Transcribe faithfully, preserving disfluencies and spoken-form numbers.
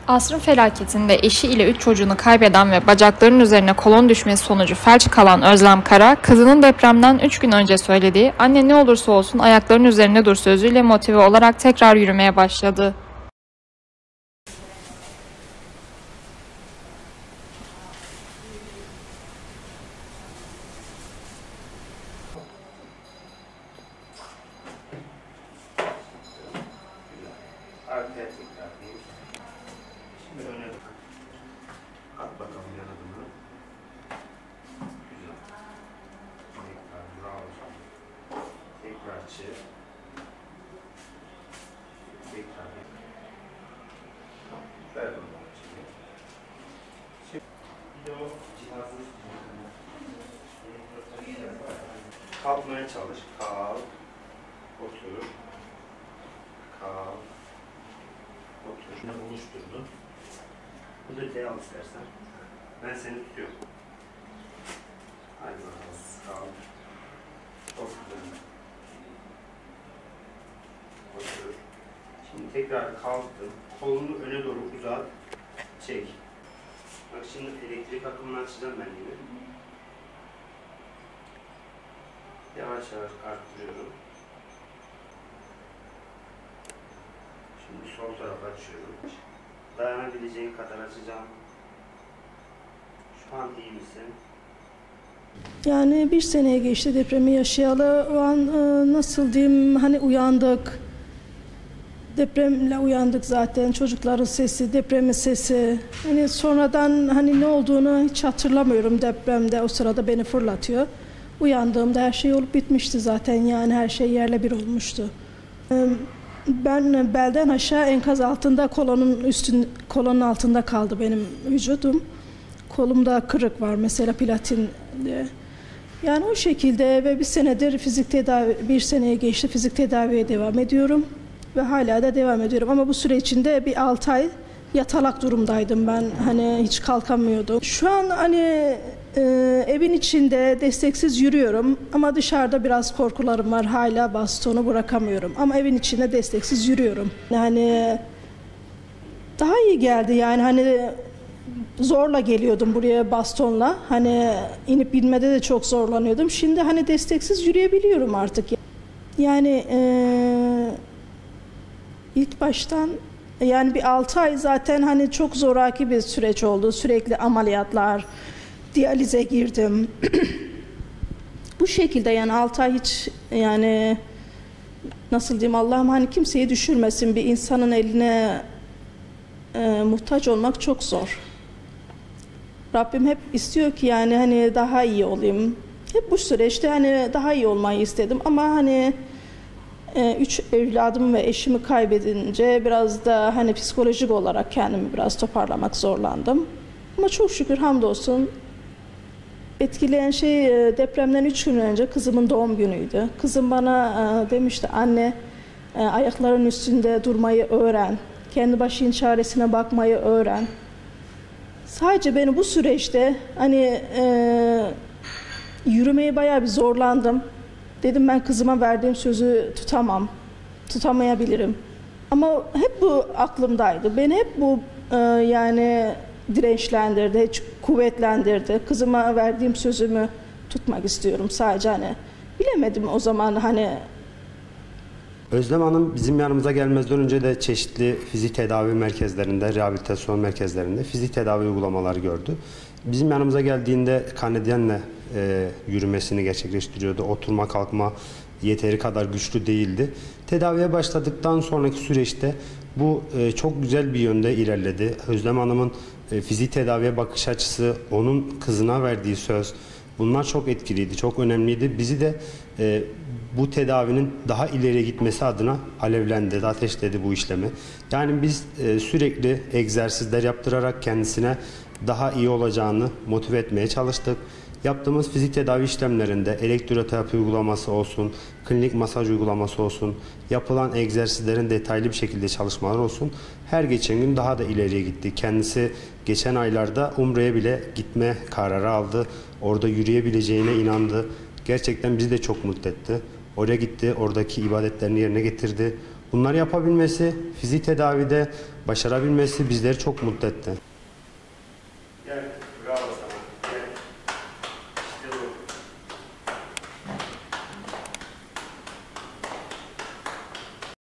Asrın felaketinde eşi ile üç çocuğunu kaybeden ve bacaklarının üzerine kolon düşmesi sonucu felç kalan Özlem Kara, kızının depremden üç gün önce söylediği "Anne ne olursa olsun ayaklarının üzerinde dur" sözüyle motive olarak tekrar yürümeye başladı. Arkaya tekrar değil. Şimdi öne at bakalım yanadını. Güzel. Tekrar bravo. Tekrar çevir. Tekrar. Ver bunu. Şimdi bir de o cihazı kalkmaya çalış. Kalk. Otur. Kalk. Otur. Şunu oluşturdun. Bu da D al istersen. Ben seni tutuyorum. Hadi bakalım. Kalk. Otur. Otur. Şimdi tekrar kalktın. Kolunu öne doğru uzat. Çek. Bak şimdi elektrik akımını açacağım ben yine. Yavaş yavaş arttırıyorum. Şimdi sol tarafa açıyorum. Dayanabileceğin kadar açacağım. Şu an iyi misin? Yani bir seneye geçti depremi yaşayalı. O an e, nasıl diyeyim, hani uyandık. Depremle uyandık zaten. Çocukların sesi, depremin sesi. Hani sonradan hani ne olduğunu hiç hatırlamıyorum depremde. O sırada beni fırlatıyor. Uyandığımda her şey olup bitmişti zaten. Yani her şey yerle bir olmuştu. E, Ben belden aşağı enkaz altında, kolonun üstün, kolonun altında kaldı benim vücudum. Kolumda kırık var mesela, platin. Yani o şekilde ve bir senedir fizik tedavi, bir seneye geçti fizik tedaviye devam ediyorum ve hala da devam ediyorum. Ama bu süre içinde bir altı ay yatalak durumdaydım ben, hani hiç kalkamıyordum. Şu an hani e, evin içinde desteksiz yürüyorum ama dışarıda biraz korkularım var, hala bastonu bırakamıyorum ama evin içinde desteksiz yürüyorum. Yani daha iyi geldi, yani hani zorla geliyordum buraya bastonla, hani inip binmede de çok zorlanıyordum. Şimdi hani desteksiz yürüyebiliyorum artık. Yani e, ilk baştan yani bir altı ay zaten hani çok zoraki bir süreç oldu. Sürekli ameliyatlar, diyalize girdim. Bu şekilde yani altı ay hiç, yani nasıl diyeyim, Allah'ım hani kimseyi düşürmesin, bir insanın eline e, muhtaç olmak çok zor. Rabbim hep istiyor ki yani hani daha iyi olayım. Hep bu süreçte hani daha iyi olmayı istedim ama hani e, üç evladımı ve eşimi kaybedince biraz da hani psikolojik olarak kendimi biraz toparlamak zorlandım. Ama çok şükür hamdolsun, etkileyen şey depremden üç gün önce kızımın doğum günüydü. Kızım bana e, demişti, anne e, ayakların üstünde durmayı öğren, kendi başının çaresine bakmayı öğren. Sadece beni bu süreçte hani e, yürümeye bayağı bir zorlandım. Dedim ben kızıma verdiğim sözü tutamam, tutamayabilirim. Ama hep bu aklımdaydı. Beni hep bu e, yani dirençlendirdi, kuvvetlendirdi. Kızıma verdiğim sözümü tutmak istiyorum sadece, hani bilemedim o zaman hani. Özlem Hanım bizim yanımıza gelmezden önce de çeşitli fizik tedavi merkezlerinde, rehabilitasyon merkezlerinde fizik tedavi uygulamaları gördü. Bizim yanımıza geldiğinde kanedyenle e, yürümesini gerçekleştiriyordu. Oturma kalkma yeteri kadar güçlü değildi. Tedaviye başladıktan sonraki süreçte bu e, çok güzel bir yönde ilerledi. Özlem Hanım'ın e, fizik tedaviye bakış açısı, onun kızına verdiği söz, bunlar çok etkiliydi, çok önemliydi. Bizi de e, bu tedavinin daha ileriye gitmesi adına alevlendirdi, ateşledi bu işlemi. Yani biz e, sürekli egzersizler yaptırarak kendisine daha iyi olacağını motive etmeye çalıştık. Yaptığımız fizik tedavi işlemlerinde elektroterapi uygulaması olsun, klinik masaj uygulaması olsun, yapılan egzersizlerin detaylı bir şekilde çalışmalar olsun. Her geçen gün daha da ileriye gitti. Kendisi geçen aylarda Umre'ye bile gitme kararı aldı. Orada yürüyebileceğine inandı. Gerçekten bizi de çok mutlu etti. Oraya gitti, oradaki ibadetlerini yerine getirdi. Bunları yapabilmesi, fizik tedavide başarabilmesi bizleri çok mutlu etti. Yani